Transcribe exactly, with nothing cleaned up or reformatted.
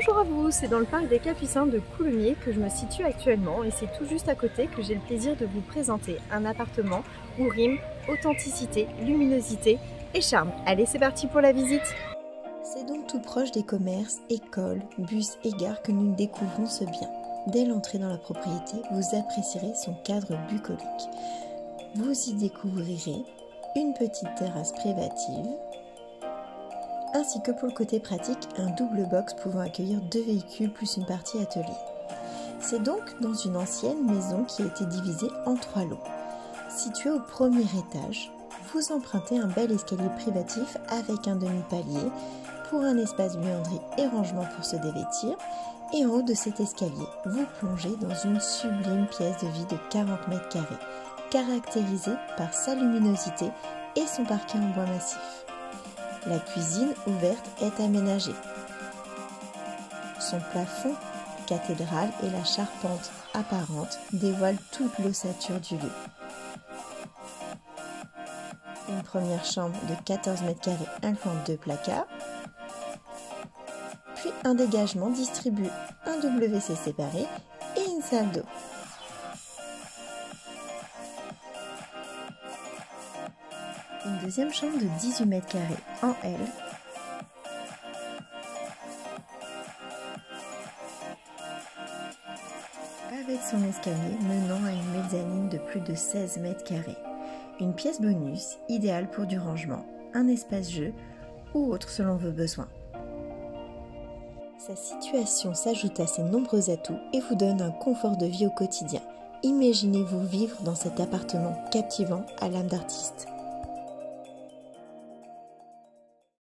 Bonjour à vous, c'est dans le parc des Capucins de Coulommiers que je me situe actuellement et c'est tout juste à côté que j'ai le plaisir de vous présenter un appartement où rime authenticité, luminosité et charme. Allez, c'est parti pour la visite! C'est donc tout proche des commerces, écoles, bus et gares que nous découvrons ce bien. Dès l'entrée dans la propriété, vous apprécierez son cadre bucolique. Vous y découvrirez une petite terrasse privative, ainsi que pour le côté pratique, un double box pouvant accueillir deux véhicules plus une partie atelier. C'est donc dans une ancienne maison qui a été divisée en trois lots. Situé au premier étage, vous empruntez un bel escalier privatif avec un demi-palier pour un espace buanderie et rangement pour se dévêtir. Et en haut de cet escalier, vous plongez dans une sublime pièce de vie de quarante mètres carrés, caractérisée par sa luminosité et son parquet en bois massif. La cuisine ouverte est aménagée. Son plafond cathédrale et la charpente apparente dévoilent toute l'ossature du lieu. Une première chambre de quatorze mètres carrés incluant deux placards, puis un dégagement distribue un W C séparé et une salle d'eau. Une deuxième chambre de dix-huit mètres carrés en L, avec son escalier menant à une mezzanine de plus de seize mètres carrés. Une pièce bonus idéale pour du rangement, un espace jeu ou autre selon vos besoins. Sa situation s'ajoute à ses nombreux atouts et vous donne un confort de vie au quotidien. Imaginez-vous vivre dans cet appartement captivant à l'âme d'artiste.